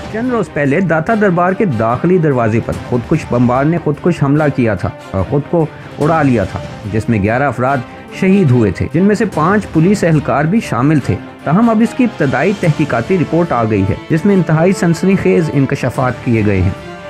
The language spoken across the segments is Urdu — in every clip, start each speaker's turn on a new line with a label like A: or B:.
A: چند روز پہلے داتا دربار کے داخلی دروازے پر خودکش بمبار نے خودکش حملہ کیا تھا اور خود کو اڑا لیا تھا، جس میں 11 افراد شہید ہوئے تھے، جن میں سے 5 پولیس اہلکار بھی شامل تھے۔ تاہم اب اس کی ابتدائی تحقیقاتی رپورٹ آ گئی ہے، جس میں انتہائی سنسنی خیز انکشافات کیے گئے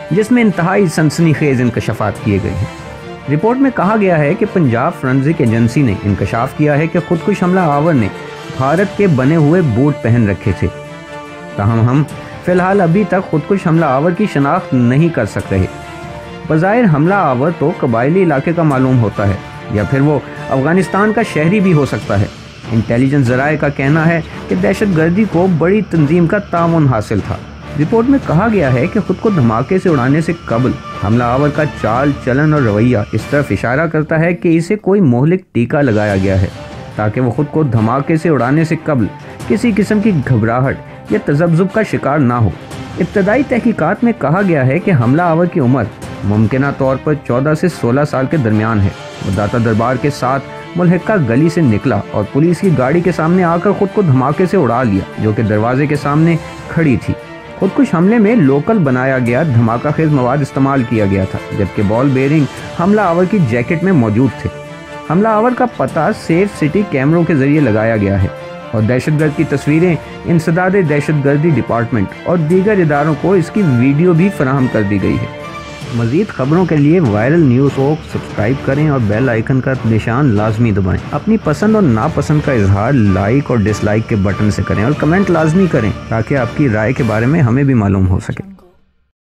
A: ہیں۔ رپورٹ میں کہا گیا ہے کہ پنجاب فرنزک ایجنسی نے انکشاف کیا ہے کہ خودکش حملہ آور نے بھارت کے بنے ہوئے بوٹ پہن رکھے تھے۔ تاہم ہم فی الحال ابھی تک خودکش حملہ آور کی شناخت نہیں کر سک رہے۔ بظاہر حملہ آور تو قبائلی علاقے کا معلوم ہوتا ہے یا پھر وہ افغانستان کا شہری بھی ہو سکتا ہے۔ انٹیلیجنس ذرائع کا کہنا ہے کہ دہشت گردی کو بڑی تنظیم کا تعاون حاصل تھا۔ رپورٹ میں کہا گیا ہے کہ خود کو دھماکے سے اڑانے سے قبل حملہ آور کا چال چلن اور رویہ اس طرف اشارہ کرتا ہے کہ اسے کوئی مہلک ٹیکہ لگایا گیا ہے تاکہ وہ خود کو دھماکے سے اڑانے سے قبل کسی قسم کی گھبراہٹ یا تذبذب کا شکار نہ ہو۔ ابتدائی تحقیقات میں کہا گیا ہے کہ حملہ آور کی عمر ممکنہ طور پر 14 سے 16 سال کے درمیان ہے۔ وہ داتا دربار کے ساتھ ملحقہ گلی سے نکلا اور پولیس کی گاڑی کے سامنے آ کر خود کو دھماکے سے اڑا لیا، جو کہ دروازے کے سامنے کھڑی تھی۔ خودکش حملے میں لوکل بنایا گیا دھماکہ خیز مواد استعمال کیا گیا تھا، جبکہ بال بیرنگ حملہ آور کی جیکٹ میں موجود تھے۔ حملہ آور کا پتہ سیف سٹی کیمروں کے ذریعے لگایا گیا ہے اور دہشت گرد کی تصویریں انسداد دہشت گردی ڈپارٹمنٹ اور دیگر اداروں کو اس کی ویڈیو بھی فراہم کر دی گئی ہے۔ مزید خبروں کے لیے وائرل نیوز کو سبسکرائب کریں اور بیل آئیکن کا نشان لازمی دبائیں۔ اپنی پسند اور ناپسند کا اظہار لائک اور ڈس لائک کے بٹن سے کریں اور کمنٹ لازمی کریں تاکہ آپ کی رائے کے بارے میں ہمیں بھی معلوم ہو سکے۔